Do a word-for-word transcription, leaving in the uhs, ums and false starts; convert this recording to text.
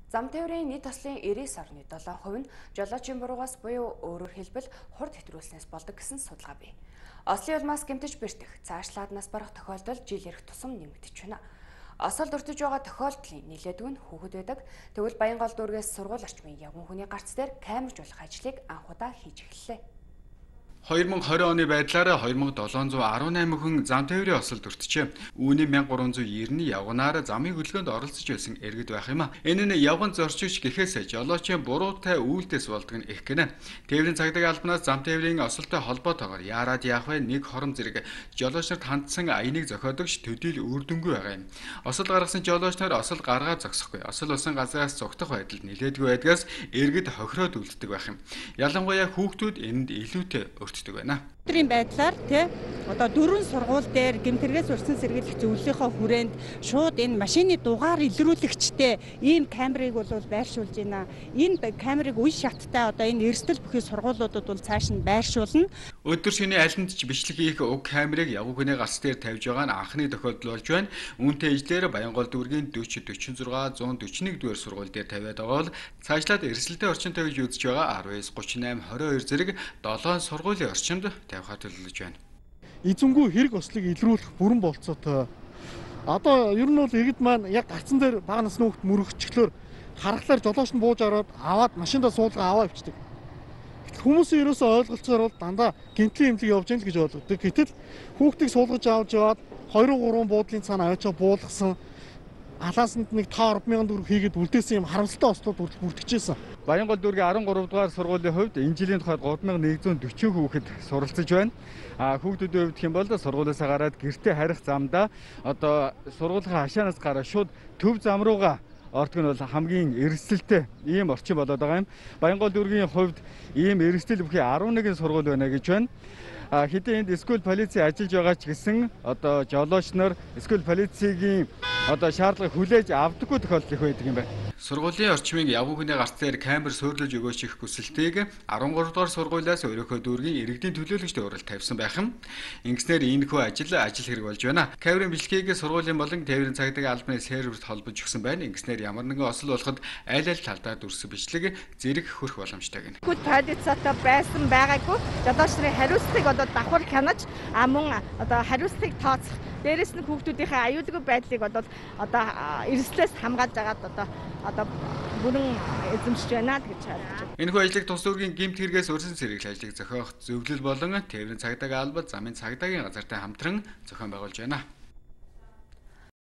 Зам тээврийн нийт ослын девять орны долоо хувь нь жолоочийн буруугаас буюу өөрөөр хэлбэл хурд хэтрүүлснээс болдог гэсэн судалгаа бий. Ослын улмаас гэмтэж бэртэх, цаашлаад нас барах тохиолдол жил ирэх тусам нэмэгдэж байна. Осол дуртаж байгаа тохиолдлын нэлээдгүй нь хүүхэд байдаг. Тэгвэл Баянгол дүүргээс сургууль орчмын явган хүний гарц дээр камержуулах ажлыг анх удаа хийж эхэллээ. две тысячи двадцать оны байдлаар две тысячи семьсот десятtám хүн зам тээврийн осолд өртжээ. Үүний мянга гурван зуун девяносто явганаар замын хөдөлгөөнд оролцож байсан иргэд байх юм а. Энэ нь явган зорчигч гэхээс жолоочийн буруутай үйлдэлс болдог нь их гэнэ. Тээврийн цагдаагийн албанаас зам тээврийн осолтой холбоотойгоор яарад яах вэ? Нэг хором зэрэг жолооч нарт хандсан аяныг зохиодогч төдийл үр дүнгүй байгаа юм. Осол гаргасан жолооч нар осол гаргаад зогсохгүй. Осол усан газраас зогтох байдал нэлээдгүй байдгаас иргэд хохироод үлддэг байх юм. Ялангуяа хүүхдүүд энд илүүтэй Өдрийн байдлаар тий одоо дөрвөн сургууль дээр гэмтэргээс урьдчилан сэргийлэх зөвлөлийнхөө хүрээнд шууд энэ машины дугаар илрүүлэгчтэй ийм камерыг бол байршуулж байна. Энэ камерыг үе шаттай одоо энэ эрсдэл бүхий сургуулиудад бол цааш нь байршуулна. Өдөр шөнийн алинд ч бичлэг хийх уг камерыг явган хүний галс дээр тавьж байгаа нь анхны тохиолдол болж байна. Үүнтэй ижлээр Баянгол дүүргийн forty, forty-six, one forty-one дугаар сургууль дээр тавиад байгаа бол цаашлаад эрсдэлтэй орчинтой гэж үзэж байгаа nineteen, thirty-eight, twenty-two зэрэг seven сургуулийн орчинд тавихаар төлөвлөж байна. Эзэнгүй хэрэг ослыг илрүүлэх бүрэн болцоотой. Одоо ер нь бол иргэд маань яг гарцан дээр бага насны хүүхд мөрөгчлөөр харахаар жолооч нь бууж ороод аваад машиндаа суулгаа аваа авчдаг. Хүмүүсийн ерөөсөө ойлголцоор бол дандаа гэмтлийн эмнэлэг явж гэнэ гэж ойлгодог. Гэтэл хүүхдийг суулгаж авч яваад two three буудлын цаана авчаа буулгасан алаасанд нэг five thousand төгрөг хийгээд үлдээсэн юм харамсалтай ослууд бүртгэжсэн. Баянгол дүүргийн twelve дугаар сургуулийн хувьд энэ жилийн тухайд three thousand one hundred forty хүүхэд суралцж байна. А хүүхдүүдийн хувьд хэм бол сургуулиасаа гараад гэртээ харих замдаа одоо сургуулийн хашаанаас гараад шууд төв зам руугаа ордог нь бол хамгийн эрсдэлтэй ийм орчин болоод байгаа юм. Баянгол дүүргийн хувьд ийм эрсдэл бүхий eleven сургууль байна гэж байна. А хэдийн энд скул полиц ажиллаж байгаа ч гэсэн одоо жолооч нар скул полицийн одоо шаардлагыг хүлээж авдаггүй тохиолдол их байдаг юм байна. Сургуулийн орчмын явган хүний гарц дээр камер суурилж өгөөч их хүсэлтийг thirteen дугаар сургуулиас өөрийнхөө дүүргийн иргэдийн төлөөлөгчд уралд тавьсан байх юм. Ингэснээр ийхүү ажил ажил хэрэг болж байна. Камерын бичлэгийг сургуулийн болон тээврийн цагдаагийн албаны серверт холбож өгсөн байна. Ингэснээр ямар нэгэн осол болоход аль аль талдаа дүрсэн бичлэг зэрэг хөрөх боломжтой гэнэ. Хүүхд полицаатай байсан байгаагүй жолооч нарын хариуцлагыг одоо давхар хянаж а мөн одоо хариуцлагыг тооцох. Дээрээс нь хүүхдүүдийнхээ аюулгүй байдлыг одоо одоо эрсдлээс хамгаалж агаад одоо одоо бүрэн эзэмшиж байна гэж харагдаж байна. Энэхүү ажлыг тус дүүргийн гэмт хэрэгээс өрсөн сэргийлэх ажлыг зохиох зөвлөл болон тээврийн цагдаагийн албад замын цагдаагийн газартай хамтран зохион байгуулж байна.